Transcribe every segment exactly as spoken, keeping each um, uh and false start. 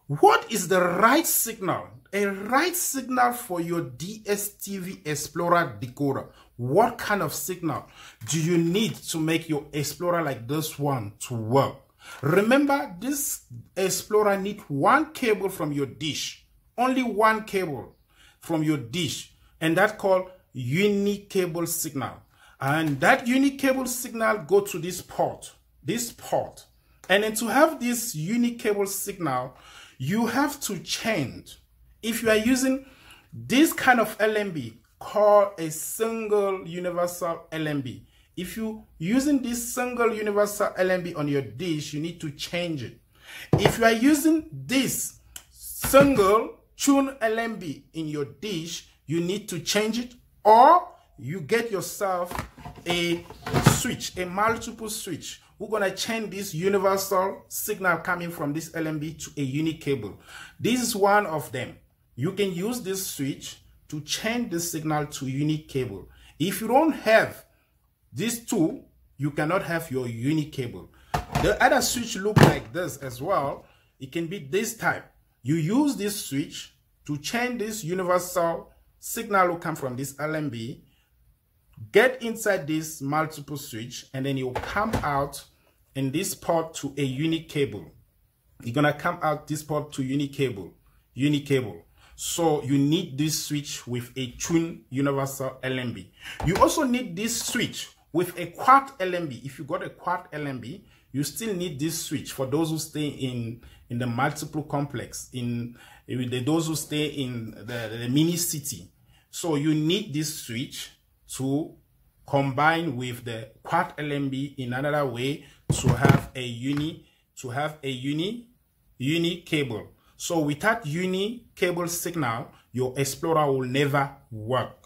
What is the right signal? A right signal for your D S T V Explorer decoder. What kind of signal do you need to make your Explorer like this one to work? Remember, this Explorer needs one cable from your dish. Only one cable from your dish. And that's called unique cable signal. And that unique cable signal go to this port. This port. And then to have this unique cable signal, you have to change. If you are using this kind of L M B called a single universal L M B, if you using this single universal L M B on your dish, you need to change it. If you are using this single tune L M B in your dish, you need to change it, or you get yourself a switch, a multiple switch. We're going to change this universal signal coming from this L M B to a unique cable. This is one of them. You can use this switch to change the signal to unique cable. If you don't have these two, you cannot have your unique cable. The other switch look like this as well. It can be this type. You use this switch to change this universal signal will come from this L M B, get inside this multiple switch, and then it will come out in this port to a unique cable. You're gonna come out this port to unique cable, unique cable. So you need this switch with a twin universal L M B. You also need this switch with a quad L M B. If you got a quad L M B, you still need this switch for those who stay in in the multiple complex, in, in the, those who stay in the, the mini city. So you need this switch to combine with the quad L M B in another way to have a uni to have a uni uni cable. So without uni cable signal, your Explorer will never work.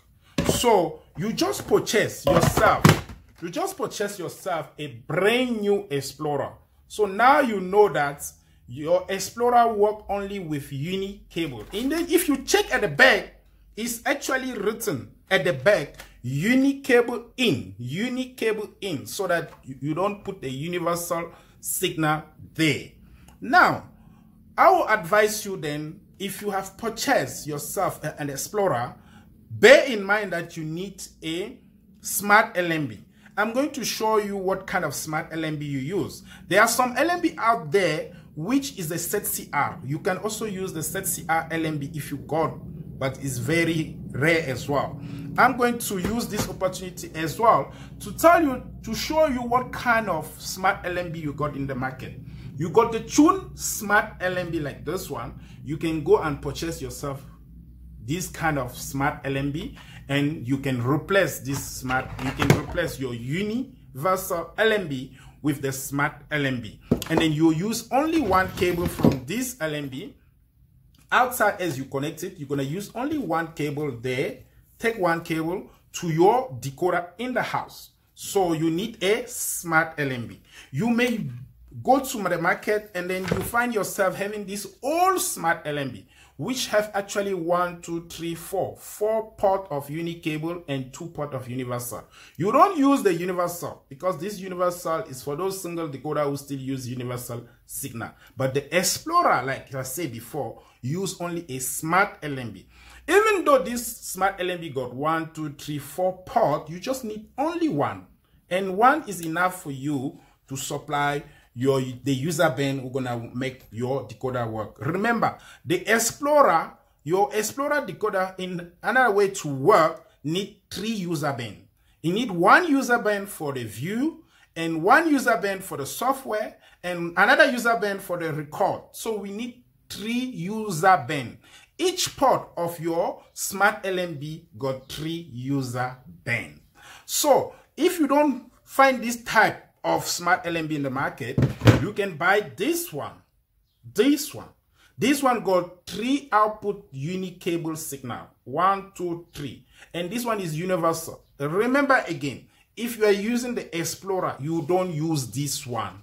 So you just purchase yourself you just purchase yourself a brand new Explorer. So now you know that your Explorer work only with uni cable. And then if you check at the back, it's actually written at the back, unique cable in, unique cable in, so that you don't put a universal signal there. Now, I will advise you then, if you have purchased yourself an Explorer, bear in mind that you need a smart L M B. I'm going to show you what kind of smart L M B you use. There are some L M B out there, which is the Z C R. You can also use the Z C R L M B if you got, but it's very rare as well. I'm going to use this opportunity as well to tell you, to show you what kind of smart L M B you got in the market. You got the Tune Smart L M B like this one. You can go and purchase yourself this kind of smart L M B, and you can replace this smart, you can replace your universal L M B with the smart L M B. And then you use only one cable from this L M B. Outside, as you connect it, you're going to use only one cable there. Take one cable to your decoder in the house. So you need a smart L M B. You may go to the market and then you find yourself having this old smart L M B, which have actually one, two, three, four, four port of unique cable and two port of universal. You don't use the universal because this universal is for those single decoder who still use universal signal. But the Explorer, like I said before, use only a smart L M B. Even though this smart L M B got one, two, three, four port, you just need only one. And one is enough for you to supply your the user band who's gonna make your decoder work. Remember, the Explorer, your Explorer decoder in another way to work need three user band. You need one user band for the view, and one user band for the software, and another user band for the record. So we need three user band. Each port of your smart L M B got three user band. So if you don't find this type of smart L M B in the market, you can buy this one. This one. This one got three output unique cable signal. One, two, three. And this one is universal. Remember again, if you are using the Explorer, you don't use this one.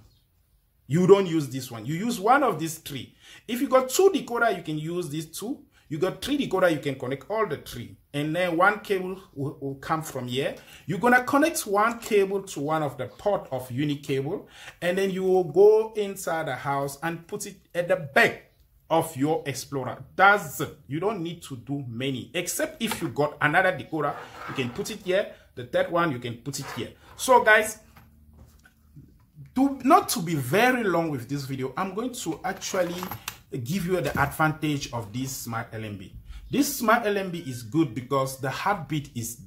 You don't use this one. You use one of these three. If you got two decoder, you can use these two. You got three decoder, you can connect all the three. And then one cable will, will come from here. You're going to connect one cable to one of the port of unique cable. And then you will go inside the house and put it at the back of your Explorer. That's it. You don't need to do many, except if you got another decoder, you can put it here. The third one, you can put it here. So guys, to not to be very long with this video, I'm going to actually give you the advantage of this Smart L M B. This Smart L M B is good because the heartbeat is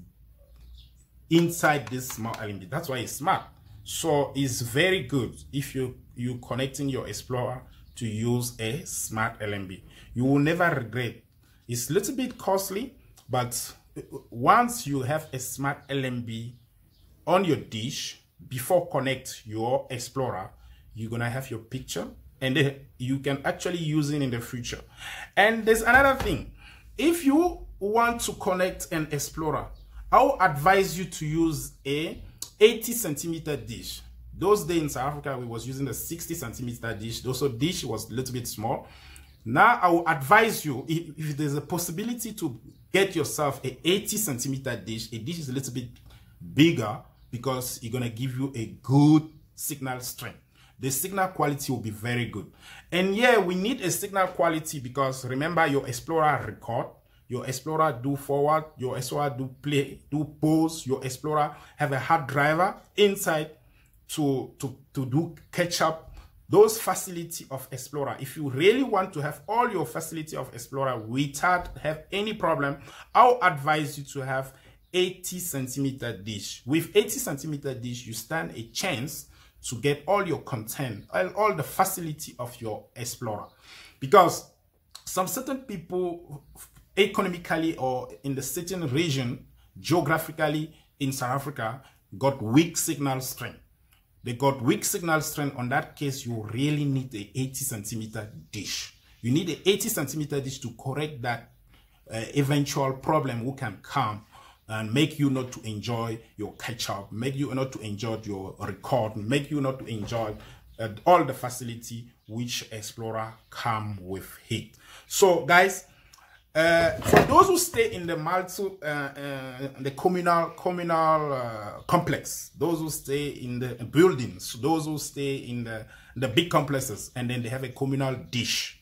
inside this Smart L M B. That's why it's smart. So it's very good if you you connecting your Explorer to use a Smart L M B. You will never regret. It's a little bit costly, but once you have a Smart L M B on your dish, before connect your Explorer, you're gonna have your picture, and then you can actually use it in the future. And there's another thing. If you want to connect an Explorer, I will advise you to use a eighty centimeter dish. Those days in South Africa, we was using a sixty centimeter dish. Also, dish was a little bit small. Now, I will advise you, if, if there's a possibility to get yourself a eighty centimeter dish, a dish is a little bit bigger because it's gonna give you a good signal strength. The signal quality will be very good. And yeah, we need a signal quality because remember, your Explorer record, your Explorer do forward, your Explorer do play, do pause, your Explorer have a hard driver inside to, to, to do catch up. Those facility of Explorer, if you really want to have all your facility of Explorer without have any problem, I'll advise you to have eighty centimeter dish. With eighty centimeter dish, you stand a chance to get all your content, all, all the facility of your Explorer. Because some certain people, economically or in the certain region, geographically in South Africa, got weak signal strength. They got weak signal strength. On that case, you really need a eighty centimeter dish. You need an eighty centimeter dish to correct that uh, eventual problem who can come and make you not to enjoy your catch-up, make you not to enjoy your record, make you not to enjoy uh, all the facility which Explorer come with it. So guys, uh, for those who stay in the multi, uh, uh, the communal communal uh, complex, those who stay in the buildings, those who stay in the, the big complexes, and then they have a communal dish.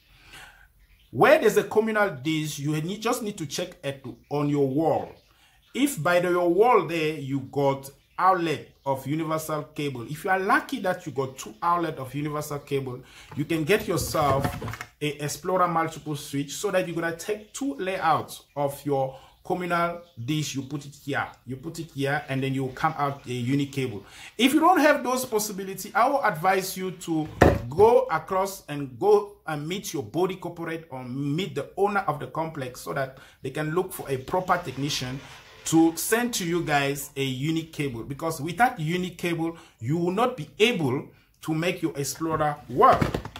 Where there's a communal dish, you need, just need to check it on your wall. If by the, your wall there you got outlet of universal cable, if you are lucky that you got two outlet of universal cable, you can get yourself a Explorer multiple switch so that you're gonna take two layouts of your communal dish. You put it here, you put it here, and then you come out a unique cable. If you don't have those possibilities, I will advise you to go across and go and meet your body corporate or meet the owner of the complex so that they can look for a proper technician to send to you guys a unique cable, because without unique cable, you will not be able to make your Explorer work.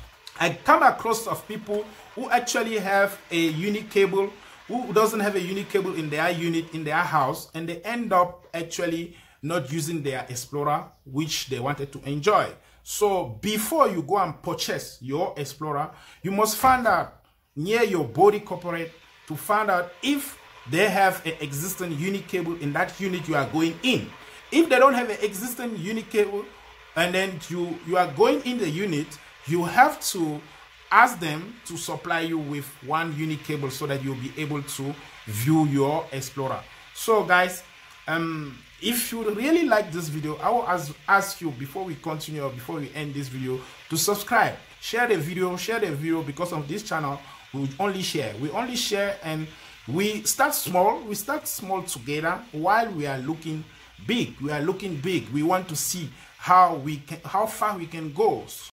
I come across of people who actually have a unique cable, who doesn't have a unique cable in their unit, in their house, and they end up actually not using their Explorer, which they wanted to enjoy. So before you go and purchase your Explorer, you must find out near your body corporate to find out if they have an existing unique cable in that unit you are going in. If they don't have an existing unique cable and then you, you are going in the unit, you have to ask them to supply you with one unique cable so that you'll be able to view your Explorer. So guys, um, if you really like this video, I will ask, ask you before we continue or before we end this video to subscribe, share the video, share the video, because of this channel, we only share. We only share and we start small, we start small together while we are looking big. We are looking big. We want to see how we can, how far we can go.